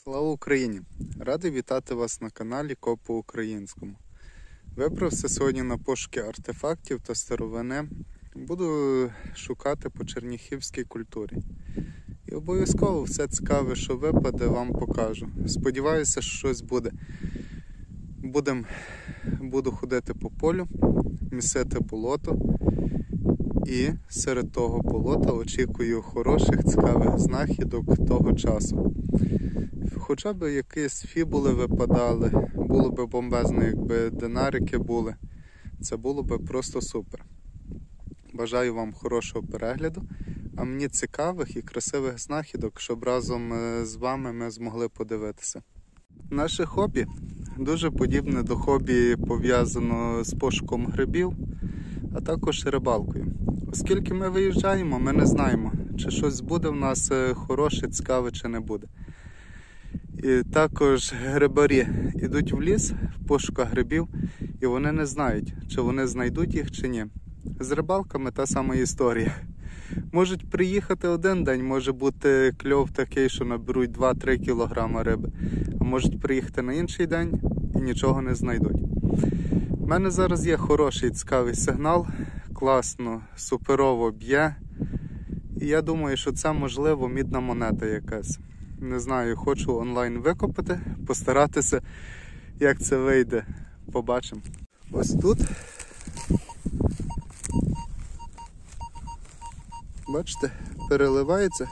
Слава Україні! Радий вітати вас на каналі Коп по-українському. Вибрався сьогодні на пошуки артефактів та старовини. Буду шукати по черніхівській культурі. І обов'язково все цікаве, що випаде, вам покажу. Сподіваюся, що щось буде. Буду ходити по полю, місити болото. І серед того болота очікую хороших, цікавих знахідок того часу. Хоча б якісь фібули випадали, було б бомбезно, якби динарики були. Це було б просто супер. Бажаю вам хорошого перегляду, а мені цікавих і красивих знахідок, щоб разом з вами ми змогли подивитися. Наше хобі дуже подібне до хобі, пов'язано з пошуком грибів, а також рибалкою. Оскільки ми виїжджаємо, ми не знаємо, чи щось буде в нас хороше, цікаве, чи не буде. І також грибарі йдуть в ліс в пошуках грибів, і вони не знають, чи вони знайдуть їх, чи ні. З рибалками та сама історія. Можуть приїхати один день, може бути кльов такий, що наберуть 2-3 кг риби. А можуть приїхати на інший день і нічого не знайдуть. У мене зараз є хороший, цікавий сигнал, класно, суперово б'є. І я думаю, що це, можливо, мідна монета якась. Не знаю, хочу онлайн викопати, постаратися, як це вийде. Побачимо. Ось тут. Бачите, переливається.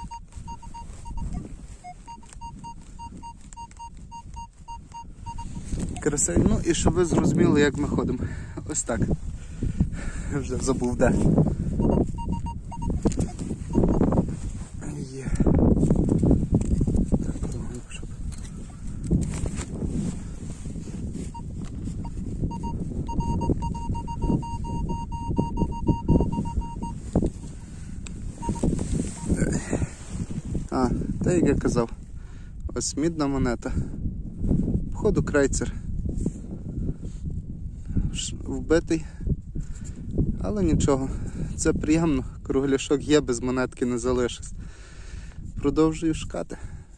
Красиво. Ну і щоб ви зрозуміли, як ми ходимо. Ось так. Вже забув де. Є. Так, щоб... Та як я казав, ось мідна монета. Походу крейцер. Вбитий. Але нічого, це приємно, кругляшок є, без монетки не залишиться. Продовжую шукати.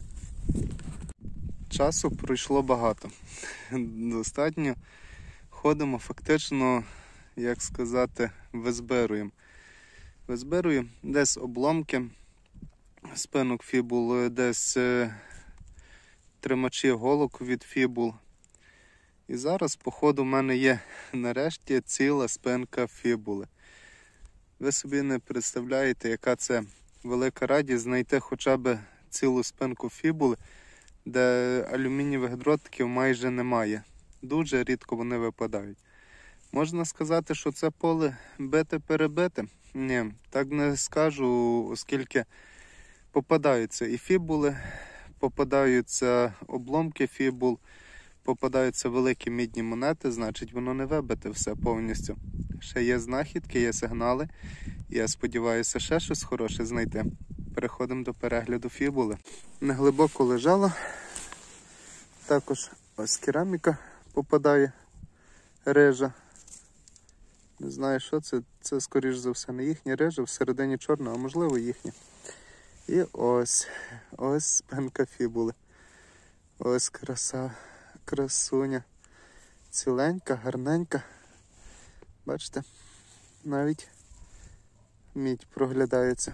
Часу пройшло багато. Достатньо. Ходимо фактично, як сказати, визбируємо. Визбирую десь обломки спинок фібул, десь тримачі голок від фібул. І зараз, походу, в мене є нарешті ціла спинка фібули. Ви собі не представляєте, яка це велика радість знайти хоча б цілу спинку фібули, де алюмінієвих дротиків майже немає. Дуже рідко вони випадають. Можна сказати, що це поле бите-перебите? Ні, так не скажу, оскільки попадаються і фібули, попадаються обломки фібул, попадаються великі мідні монети, значить воно не вибите все повністю. Ще є знахідки, є сигнали. Я сподіваюся ще щось хороше знайти. Переходимо до перегляду фібули. Неглибоко лежала. Також ось кераміка попадає, рижа. Не знаю, що це. Це, скоріш за все, не їхня рижа, всередині чорна, а можливо їхня. І ось спинка фібули. Ось красуня. Ціленька, гарненька. Бачите, навіть мідь проглядається.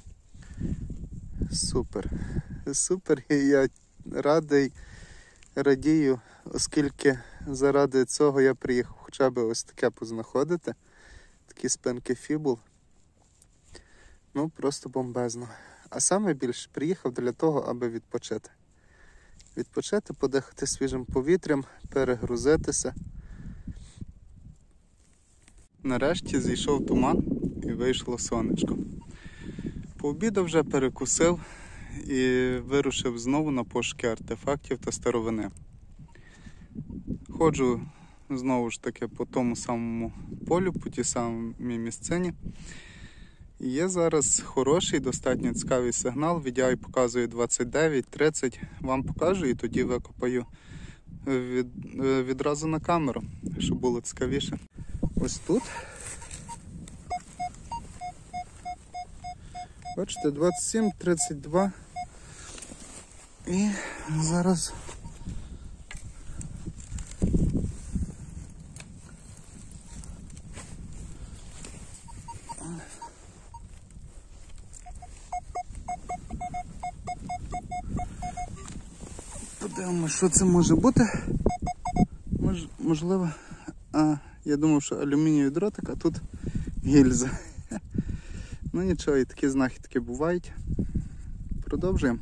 Супер. Супер, і я радію, оскільки заради цього я приїхав хоча б ось таке познаходити. Такі спинки фібул. Ну, просто бомбезно. А саме більше приїхав для того, аби відпочити. Відпочити, подихати свіжим повітрям, перегрузитися. Нарешті зійшов туман і вийшло сонечко. Пообідав вже, перекусив і вирушив знову на пошуки артефактів та старовини. Ходжу знову ж таки по тому самому полю, по тій самій місцині. І є зараз хороший, достатньо цікавий сигнал. VDI показує 29-30. Вам покажу і тоді викопаю відразу на камеру, щоб було цікавіше. Ось тут. Бачите, 27-32. І зараз подивимося, що це може бути. Можливо, я думав, що алюмінієвий дротик, а тут гільза. Ну нічого, і такі знахідки бувають. Продовжуємо.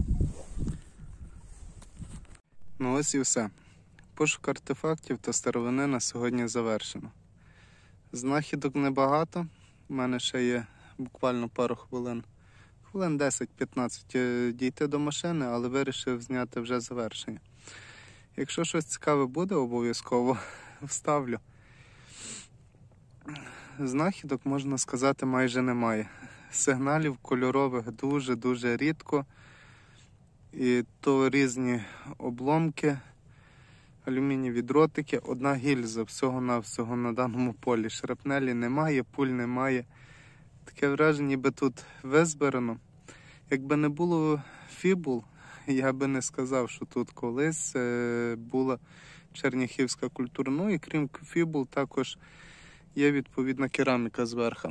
Ну ось і все. Пошук артефактів та старовини на сьогодні завершено. Знахідок небагато. У мене ще є буквально пару хвилин. Хвилин 10-15 дійти до машини, але вирішив зняти вже завершення. Якщо щось цікаве буде, обов'язково вставлю. Знахідок, можна сказати, майже немає. Сигналів кольорових дуже-дуже рідко. І то різні обломки, алюмінієві дротики, одна гільза всього-навсього на даному полі. Шрапнелі немає, пуль немає. Таке враження, ніби тут визбирано. Якби не було фібул, я би не сказав, що тут колись була черняхівська культура. Ну і крім фібул також є відповідна кераміка зверху.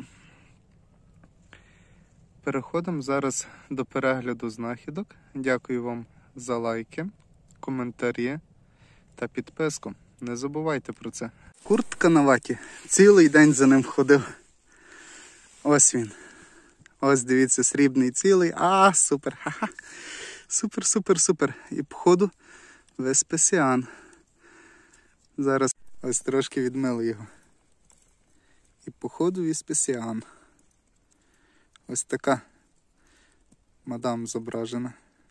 Переходимо зараз до перегляду знахідок. Дякую вам за лайки, коментарі та підписку. Не забувайте про це. Куртка на ваті. Цілий день за ним ходив. Ось він. Ось дивіться, срібний цілий. Супер. Ха-ха. Супер, супер, супер. І походу Веспасіан. Зараз ось трошки відмили його. І походу Веспасіан. Ось така мадам зображена.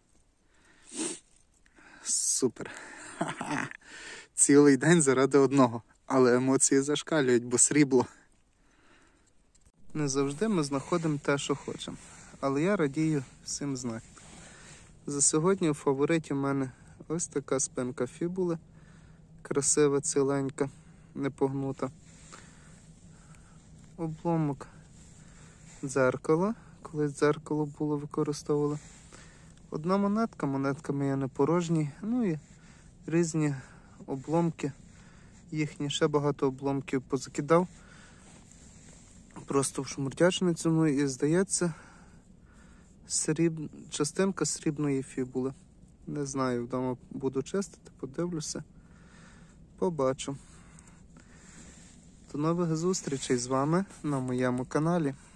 Супер. Ха-ха. Цілий день заради одного. Але емоції зашкалюють, бо срібло. Не завжди ми знаходимо те, що хочемо. Але я радію всім знахідкам. За сьогодні у фавориті в мене ось така спинка фібули. Красива, ціленька, не погнута. Обломок дзеркала. Колись дзеркало було, використовували. Одна монетка, монетками я не порожній. Ну і різні обломки. Їхні ще багато обломків позакидав. Просто в шмуртячницю, ну і здається, частинка срібної фібули. Не знаю, вдома буду чистити, подивлюся, побачу. До нових зустрічей з вами на моєму каналі.